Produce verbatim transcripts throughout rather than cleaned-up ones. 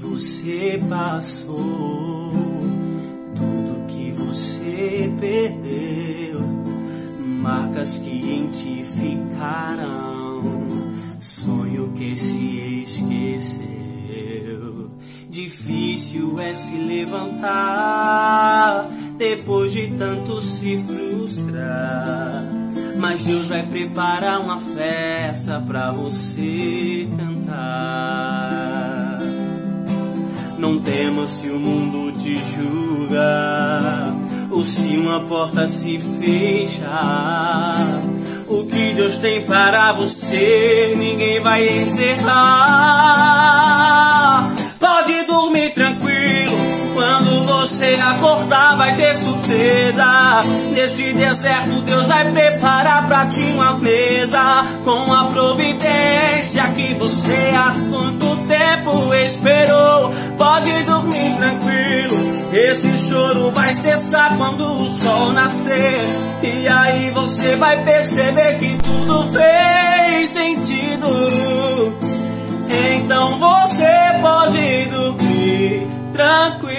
você passou, tudo que você perdeu, marcas que em ti ficarão, sonho que se esqueceu. Difícil é se levantar depois de tanto se frustrar, mas Deus vai preparar uma festa pra você cantar. Não temas se o mundo te julga, ou se uma porta se fechar. O que Deus tem para você, ninguém vai encerrar. Pode dormir tranquilo, quando você acordar vai ter surpresa. Neste deserto Deus vai preparar pra ti uma mesa, com a providência que você há tanto tempo esperou. Pode dormir tranquilo, esse choro vai cessar quando o sol nascer. E aí você vai perceber que tudo fez sentido. Então você pode dormir tranquilo.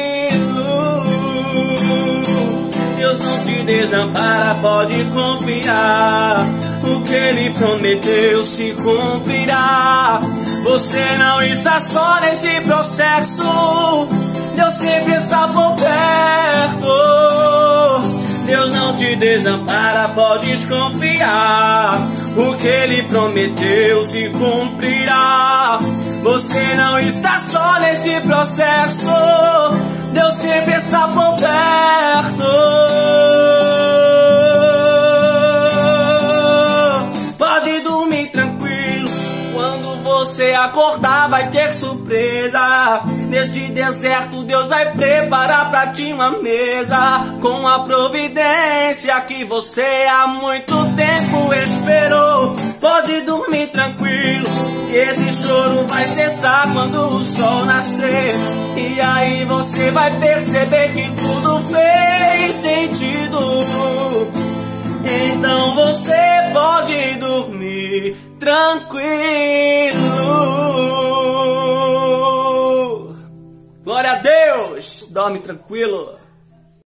Deus não te desampara, pode confiar. O que Ele prometeu se cumprirá. Você não está só nesse processo, Deus sempre está por perto. Deus não te desampara, podes confiar. O que Ele prometeu se cumprirá. Você não está só nesse processo, Deus sempre está por perto. Pode dormir tranquilo, quando você acordar vai ter surpresa. Neste deserto Deus vai preparar pra ti uma mesa, com a providência que você há muito tempo esperou. Pode dormir tranquilo, esse choro vai cessar quando o sol nascer. E aí você vai perceber que tudo fez sentido. Então você pode dormir tranquilo. Glória a Deus! Dorme tranquilo.